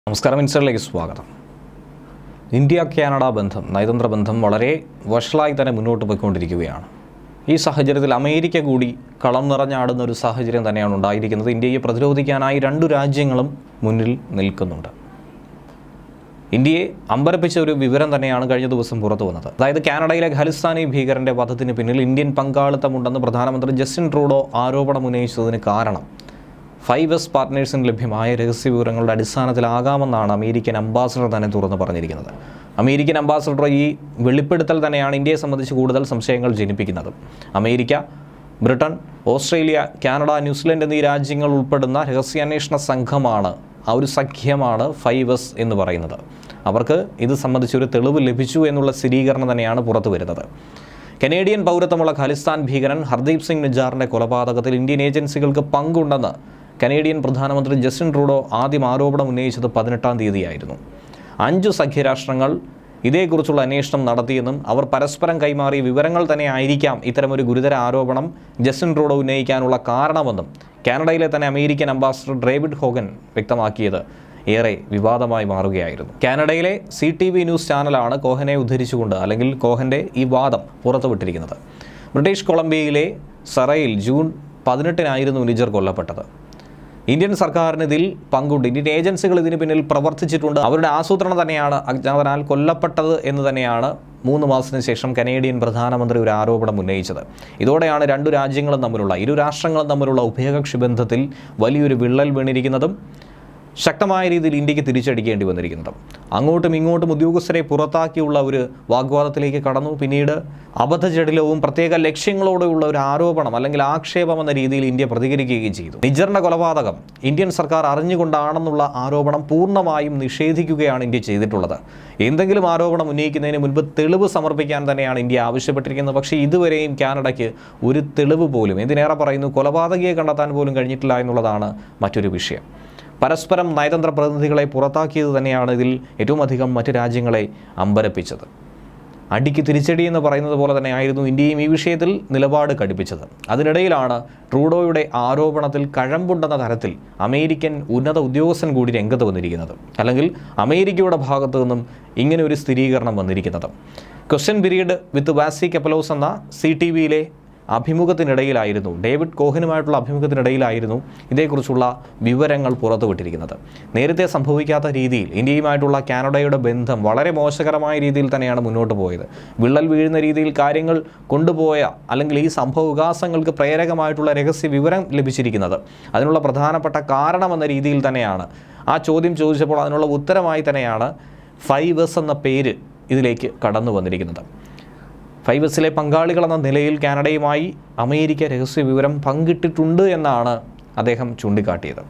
നമസ്കാരം, ഇൻസൈഡിലേക്ക് സ്വാഗതം. India Canada ബന്ധം, നയതന്ത്ര ബന്ധം വളരെ വഷളായി തന്നെ മുന്നോട്ട് പോയിക്കൊണ്ടിരിക്കുകയാണ്. ഈ സാഹചര്യത്തിൽ അമേരിക്ക കൂടി കളം നിറഞ്ഞാടുന്ന ഒരു സാഹചര്യം തന്നെയാണ് ഉണ്ടായിരിക്കുന്നത്. ഇന്ത്യയെ പ്രതിരോധിക്കാനായി രണ്ടു രാജ്യങ്ങളും മുന്നിൽ നിൽക്കുന്നുണ്ട്. ഇന്ത്യയെ അമ്പരപ്പിച്ച ഒരു വിവരം തന്നെയാണ് കഴിഞ്ഞ ദിവസം പുറത്തു വന്നത്. അതായത് കാനഡയിലെ ഖലിസ്ഥാനി ഭീകരന്റെ വധത്തിന് പിന്നിൽ ഇന്ത്യൻ പങ്കാളിത്തമുണ്ടെന്ന് പ്രധാനമന്ത്രി ജസ്റ്റിൻ ട്രൂഡോ ആരോപണം ഉന്നയിച്ചതിന് കാരണം 5S പാർട്ട്നേഴ്സിന് ലഭ്യമായ രഹസ്യ വിവരങ്ങളുടെ അടിസ്ഥാനത്തിലാകാമെന്നാണ് അമേരിക്കൻ അംബാസഡർ തന്നെ തുറന്നു പറഞ്ഞിരിക്കുന്നത്. അമേരിക്കൻ അംബാസഡർ ഈ വെളിപ്പെടുത്തൽ തന്നെയാണ് ഇന്ത്യയെ സംബന്ധിച്ച് കൂടുതൽ സംശയങ്ങൾ ജനിപ്പിക്കുന്നത്. America, Britain, Australia, Canada, New Zealand എന്നീ രാജ്യങ്ങൾ ഉൾപ്പെടുന്ന രഹസ്യാന്വേഷണ സംഘമാണ്, ആ ഒരു സഖ്യമാണ് 5S എന്ന് പറയുന്നത്. അവർക്ക് ഇത് സംബന്ധിച്ചൊരു തെളിവ് ലഭിച്ചു എന്നുള്ള സ്ഥിരീകരണം തന്നെയാണ് പുറത്തു വരുന്നത്. കനേഡിയൻ പൗരത്വമുള്ള ഖലിസ്ഥാൻ ഭീകരൻ ഹർദീപ് സിംഗ് നിജാറിൻ്റെ കൊലപാതകത്തിൽ ഇന്ത്യൻ ഏജൻസികൾക്ക് പങ്കുണ്ടെന്ന് കനേഡിയൻ പ്രധാനമന്ത്രി ജസ്റ്റിൻ ട്രൂഡോ ആദ്യം ആരോപണം ഉന്നയിച്ചത് 18-ാം തീയതിയായിരുന്നു. 5 സഖ്യരാഷ്ട്രങ്ങൾ ഇതേക്കുറിച്ചുള്ള അന്വേഷണം നടത്തിയെന്നും അവർ പരസ്പരം കൈമാറിയ വിവരങ്ങൾ തന്നെ ആയിരിക്കാം ഇത്തരമൊരു ഗുരുതര ആരോപണം ജസ്റ്റിൻ ട്രൂഡോ ഉന്നയിക്കാനുള്ള കാരണമെന്നും കാനഡയിലെ തന്നെ അമേരിക്കൻ അംബാസഡർ ഡേവിഡ് ഹോഗൻ വ്യക്തമാക്കിയത് ഏറെ വിവാദമായി മാറുകയായിരുന്നു. കാനഡയിലെ CTV ന്യൂസ് ചാനലാണ് കോഹനെ ഉദ്ധരിച്ചുകൊണ്ട്, അല്ലെങ്കിൽ കോഹൻ്റെ ഈ വാദം പുറത്തുവിട്ടിരിക്കുന്നത്. ബ്രിട്ടീഷ് കൊളംബിയയിലെ സറയിൽ ജൂൺ 18-നായിരുന്നു നിജർ കൊല്ലപ്പെട്ടത്. ഇന്ത്യൻ സർക്കാരിന് ഇതിൽ പങ്കുണ്ട്. ഇന്ത്യൻ ഏജൻസികൾ ഇതിന് പിന്നിൽ പ്രവർത്തിച്ചിട്ടുണ്ട്. അവരുടെ ആസൂത്രണം തന്നെയാണ് അജ്ഞാതനാൽ കൊല്ലപ്പെട്ടത് എന്ന് തന്നെയാണ് 3 മാസത്തിന് ശേഷം കനേഡിയൻ പ്രധാനമന്ത്രി ഒരു ആരോപണം ഉന്നയിച്ചത്. ഇതോടെയാണ് രണ്ടു രാജ്യങ്ങളും തമ്മിലുള്ള, ഇരു രാഷ്ട്രങ്ങളും തമ്മിലുള്ള ഉഭയകക്ഷി ബന്ധത്തിൽ വലിയൊരു വിള്ളൽ വീണിരിക്കുന്നതും ശക്തമായ രീതിയിൽ ഇന്ത്യക്ക് തിരിച്ചടിക്കേണ്ടി വന്നിരിക്കുന്നതും. അങ്ങോട്ടും ഇങ്ങോട്ടും ഉദ്യോഗസ്ഥരെ പുറത്താക്കിയുള്ള ഒരു വാഗ്വാദത്തിലേക്ക് കടന്നു. പിന്നീട് അബദ്ധജടിലവും പ്രത്യേക ലക്ഷ്യങ്ങളോടെയുള്ള ഒരു ആരോപണം അല്ലെങ്കിൽ ആക്ഷേപം എന്ന രീതിയിൽ ഇന്ത്യ പ്രതികരിക്കുകയും ചെയ്തു. നിജറിന്റെ കൊലപാതകം ഇന്ത്യൻ സർക്കാർ അറിഞ്ഞുകൊണ്ടാണെന്നുള്ള ആരോപണം പൂർണ്ണമായും നിഷേധിക്കുകയാണ് ഇന്ത്യ ചെയ്തിട്ടുള്ളത്. എന്തെങ്കിലും ആരോപണം ഉന്നയിക്കുന്നതിന് മുൻപ് തെളിവ് സമർപ്പിക്കാൻ തന്നെയാണ് ഇന്ത്യ ആവശ്യപ്പെട്ടിരിക്കുന്നത്. പക്ഷേ ഇതുവരെയും കാനഡയ്ക്ക് ഒരു തെളിവ് പോലും, എന്തിനേറെ പറയുന്നു, കൊലപാതകിയെ കണ്ടെത്താൻ പോലും കഴിഞ്ഞിട്ടില്ല എന്നുള്ളതാണ് മറ്റൊരു വിഷയം. പരസ്പരം നയതന്ത്ര പ്രതിനിധികളെ പുറത്താക്കിയത് തന്നെയാണ് ഇതിൽ ഏറ്റവും അധികം മറ്റ് രാജ്യങ്ങളെ അമ്പരപ്പിച്ചത്. അടിക്ക് തിരിച്ചടി എന്ന് പറയുന്നത് പോലെ തന്നെ ആയിരുന്നു ഇന്ത്യയും ഈ വിഷയത്തിൽ നിലപാട് കടുപ്പിച്ചത്. അതിനിടയിലാണ് ട്രൂഡോയുടെ ആരോപണത്തിൽ കഴമ്പുണ്ടെന്ന തരത്തിൽ അമേരിക്കൻ ഉന്നത ഉദ്യോഗസ്ഥൻ കൂടി രംഗത്ത് വന്നിരിക്കുന്നത്, അല്ലെങ്കിൽ അമേരിക്കയുടെ ഭാഗത്തു നിന്നും ഇങ്ങനെ ഒരു സ്ഥിരീകരണം വന്നിരിക്കുന്നത്. ക്വസ്റ്റ്യൻ പീരീഡ് വിത്ത് വാസി കെപ്പലോസ് എന്ന CTVയിലെ അഭിമുഖത്തിനിടയിലായിരുന്നു, ഡേവിഡ് കോഹനുമായിട്ടുള്ള അഭിമുഖത്തിനിടയിലായിരുന്നു ഇതേക്കുറിച്ചുള്ള വിവരങ്ങൾ പുറത്തുവിട്ടിരിക്കുന്നത്. നേരത്തെ സംഭവിക്കാത്ത രീതിയിൽ ഇന്ത്യയുമായിട്ടുള്ള കാനഡയുടെ ബന്ധം വളരെ മോശകരമായ രീതിയിൽ തന്നെയാണ് മുന്നോട്ട് പോയത്. വിള്ളൽ വീഴുന്ന രീതിയിൽ കാര്യങ്ങൾ കൊണ്ടുപോയ, അല്ലെങ്കിൽ ഈ സംഭവ വികാസങ്ങൾക്ക് പ്രേരകമായിട്ടുള്ള രഹസ്യ വിവരം ലഭിച്ചിരിക്കുന്നത് അതിനുള്ള പ്രധാനപ്പെട്ട കാരണമെന്ന രീതിയിൽ തന്നെയാണ് ആ ചോദ്യം ചോദിച്ചപ്പോൾ അതിനുള്ള ഉത്തരമായി തന്നെയാണ് 5S എന്ന പേര് ഇതിലേക്ക് കടന്നു വന്നിരിക്കുന്നത്. 5Sലെ പങ്കാളികളെന്ന നിലയിൽ കാനഡയുമായി അമേരിക്ക രഹസ്യ വിവരം പങ്കിട്ടിട്ടുണ്ട് എന്നാണ് അദ്ദേഹം ചൂണ്ടിക്കാട്ടിയത്.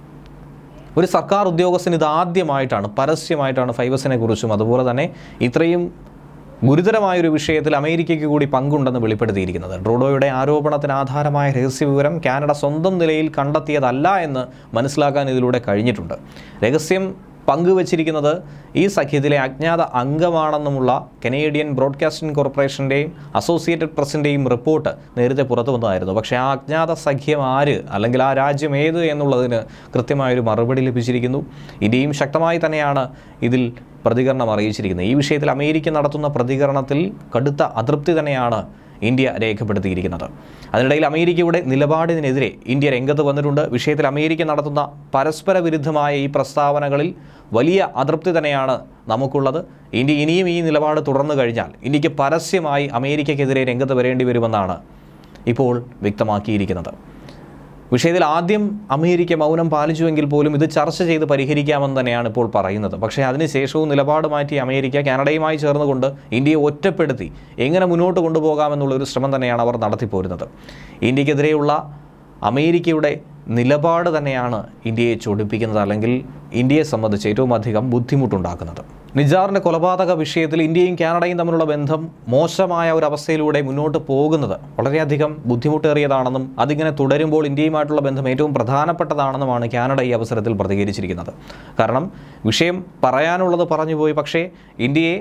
ഒരു സർക്കാർ ഉദ്യോഗസ്ഥന് ഇത് ആദ്യമായിട്ടാണ്, പരസ്യമായിട്ടാണ് 5Sനെ കുറിച്ചും അതുപോലെ തന്നെ ഇത്രയും ഗുരുതരമായൊരു വിഷയത്തിൽ അമേരിക്കയ്ക്ക് കൂടി പങ്കുണ്ടെന്ന് വെളിപ്പെടുത്തിയിരിക്കുന്നത്. ട്രൂഡോയുടെ ആരോപണത്തിന് ആധാരമായ രഹസ്യ വിവരം കാനഡ സ്വന്തം നിലയിൽ കണ്ടെത്തിയതല്ല എന്ന് മനസ്സിലാക്കാൻ ഇതിലൂടെ കഴിഞ്ഞിട്ടുണ്ട്. രഹസ്യം പങ്കുവച്ചിരിക്കുന്നത് ഈ സഖ്യത്തിലെ അജ്ഞാത അംഗമാണെന്നുമുള്ള കനേഡിയൻ ബ്രോഡ്കാസ്റ്റിംഗ് കോർപ്പറേഷൻ്റെയും അസോസിയേറ്റഡ് പ്രസിൻ്റെയും റിപ്പോർട്ട് നേരത്തെ പുറത്തു വന്നതായിരുന്നു. പക്ഷേ ആ അജ്ഞാത സഖ്യം ആര്, അല്ലെങ്കിൽ ആ രാജ്യം ഏത് എന്നുള്ളതിന് കൃത്യമായൊരു മറുപടി ലഭിച്ചിരിക്കുന്നു. ഇന്ത്യയും ശക്തമായി തന്നെയാണ് ഇതിൽ പ്രതികരണം അറിയിച്ചിരിക്കുന്നത്. ഈ വിഷയത്തിൽ അമേരിക്ക നടത്തുന്ന പ്രതികരണത്തിൽ കടുത്ത അതൃപ്തി തന്നെയാണ് ഇന്ത്യ രേഖപ്പെടുത്തിയിരിക്കുന്നത്. അതിനിടയിൽ അമേരിക്കയുടെ നിലപാടിനെതിരെ ഇന്ത്യ രംഗത്ത് വന്നിട്ടുണ്ട്. വിഷയത്തിൽ അമേരിക്ക നടത്തുന്ന പരസ്പര വിരുദ്ധമായ ഈ പ്രസ്താവനകളിൽ വലിയ അതൃപ്തി തന്നെയാണ് നമുക്കുള്ളത്. ഇന്ത്യ ഇനിയും ഈ നിലപാട് തുടർന്നു കഴിഞ്ഞാൽ ഇന്ത്യക്ക് പരസ്യമായി അമേരിക്കയ്ക്കെതിരെ രംഗത്ത് വരേണ്ടി വരുമെന്നാണ് ഇപ്പോൾ വ്യക്തമാക്കിയിരിക്കുന്നത്. വിഷയത്തിൽ ആദ്യം അമേരിക്ക മൗനം പാലിച്ചുവെങ്കിൽ പോലും ഇത് ചർച്ച ചെയ്ത് പരിഹരിക്കാമെന്ന് തന്നെയാണ് ഇപ്പോൾ പറയുന്നത്. പക്ഷേ അതിനുശേഷവും നിലപാട് മാറ്റി അമേരിക്ക കാനഡയുമായി ചേർന്നുകൊണ്ട് ഇന്ത്യയെ ഒറ്റപ്പെടുത്തി എങ്ങനെ മുന്നോട്ട് കൊണ്ടുപോകാമെന്നുള്ളൊരു ശ്രമം തന്നെയാണ് അവർ നടത്തിപ്പോരുന്നത്. ഇന്ത്യക്കെതിരെയുള്ള അമേരിക്കയുടെ നിലപാട് തന്നെയാണ് ഇന്ത്യയെ ചൊടിപ്പിക്കുന്നത്, അല്ലെങ്കിൽ ഇന്ത്യയെ സംബന്ധിച്ച് ഏറ്റവും അധികം ബുദ്ധിമുട്ടുണ്ടാക്കുന്നത്. നിജാറിൻ്റെ കൊലപാതക വിഷയത്തിൽ ഇന്ത്യയും കാനഡയും തമ്മിലുള്ള ബന്ധം മോശമായ ഒരു അവസ്ഥയിലൂടെ മുന്നോട്ട് പോകുന്നത് വളരെയധികം ബുദ്ധിമുട്ടേറിയതാണെന്നും അതിങ്ങനെ തുടരുമ്പോൾ ഇന്ത്യയുമായിട്ടുള്ള ബന്ധം ഏറ്റവും പ്രധാനപ്പെട്ടതാണെന്നുമാണ് കാനഡ ഈ അവസരത്തിൽ പ്രതികരിച്ചിരിക്കുന്നത്. കാരണം വിഷയം പറയാനുള്ളത് പറഞ്ഞുപോയി, പക്ഷേ ഇന്ത്യയെ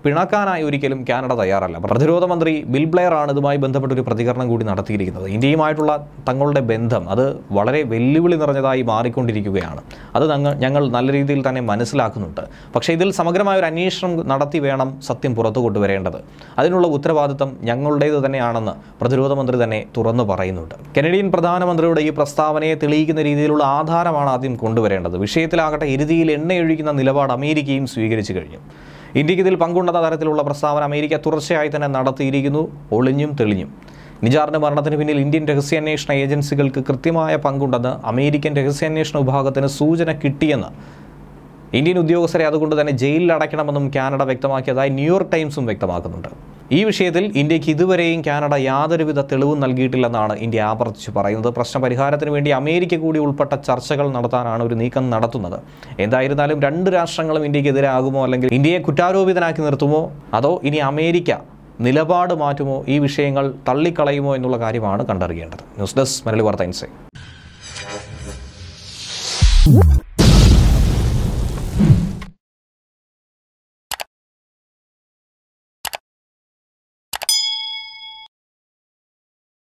പിണക്കാനായി ഒരിക്കലും കാനഡ തയ്യാറല്ല. പ്രതിരോധ മന്ത്രി ബിൽ ബ്ലെയർ ആണ് ഇതുമായി ബന്ധപ്പെട്ടൊരു പ്രതികരണം കൂടി നടത്തിയിരിക്കുന്നത്. ഇന്ത്യയുമായിട്ടുള്ള തങ്ങളുടെ ബന്ധം അത് വളരെ വെല്ലുവിളി നിറഞ്ഞതായി മാറിക്കൊണ്ടിരിക്കുകയാണ്. അത് ഞങ്ങൾ നല്ല രീതിയിൽ തന്നെ മനസ്സിലാക്കുന്നുണ്ട്. പക്ഷേ ഇതിൽ സമഗ്രമായ ഒരു അന്വേഷണം നടത്തി വേണം സത്യം പുറത്തു കൊണ്ടുവരേണ്ടത്. അതിനുള്ള ഉത്തരവാദിത്തം ഞങ്ങളുടേത് തന്നെയാണെന്ന് പ്രതിരോധ മന്ത്രി തന്നെ തുറന്നു പറയുന്നുണ്ട്. കനേഡിയൻ പ്രധാനമന്ത്രിയുടെ ഈ പ്രസ്താവനയെ തെളിയിക്കുന്ന രീതിയിലുള്ള ആധാരമാണ് ആദ്യം കൊണ്ടുവരേണ്ടത്. വിഷയത്തിലാകട്ടെ എരുതിയിൽ എണ്ണയൊഴിക്കുന്ന നിലപാട് അമേരിക്കയും സ്വീകരിച്ചു കഴിഞ്ഞു. ഇന്ത്യക്ക് ഇതിൽ പങ്കുണ്ടെന്ന തരത്തിലുള്ള പ്രസ്താവന അമേരിക്ക തുടർച്ചയായി തന്നെ നടത്തിയിരിക്കുന്നു, ഒളിഞ്ഞും തെളിഞ്ഞും. നിജാറിന്റെ മരണത്തിന് പിന്നിൽ ഇന്ത്യൻ രഹസ്യാന്വേഷണ ഏജൻസികൾക്ക് കൃത്യമായ പങ്കുണ്ടെന്ന് അമേരിക്കൻ രഹസ്യാന്വേഷണ വിഭാഗത്തിന് സൂചന കിട്ടിയെന്ന് ഇന്ത്യൻ ഉദ്യോഗസ്ഥരെ അതുകൊണ്ട് തന്നെ ജയിലിൽ അടയ്ക്കണമെന്നും കാനഡ വ്യക്തമാക്കിയതായി ന്യൂയോർക്ക് ടൈംസും വ്യക്തമാക്കുന്നുണ്ട്. ഈ വിഷയത്തിൽ ഇന്ത്യക്ക് ഇതുവരെയും കാനഡ യാതൊരുവിധ തെളിവും നൽകിയിട്ടില്ലെന്നാണ് ഇന്ത്യ ആവർത്തിച്ച് പറയുന്നത്. പ്രശ്നപരിഹാരത്തിന് വേണ്ടി അമേരിക്ക കൂടി ഉൾപ്പെട്ട ചർച്ചകൾ നടത്താനാണ് ഒരു നീക്കം നടത്തുന്നത്. എന്തായിരുന്നാലും രണ്ട് രാഷ്ട്രങ്ങളും ഇന്ത്യക്കെതിരാകുമോ അല്ലെങ്കിൽ ഇന്ത്യയെ കുറ്റാരോപിതനാക്കി നിർത്തുമോ അതോ ഇനി അമേരിക്ക നിലപാട് മാറ്റുമോ, ഈ വിഷയങ്ങൾ തള്ളിക്കളയുമോ എന്നുള്ള കാര്യമാണ് കണ്ടറിയേണ്ടത്. ന്യൂസ് ഡെസ്ക് മലയാളി വാർത്ത ഇൻസൈറ്റ്.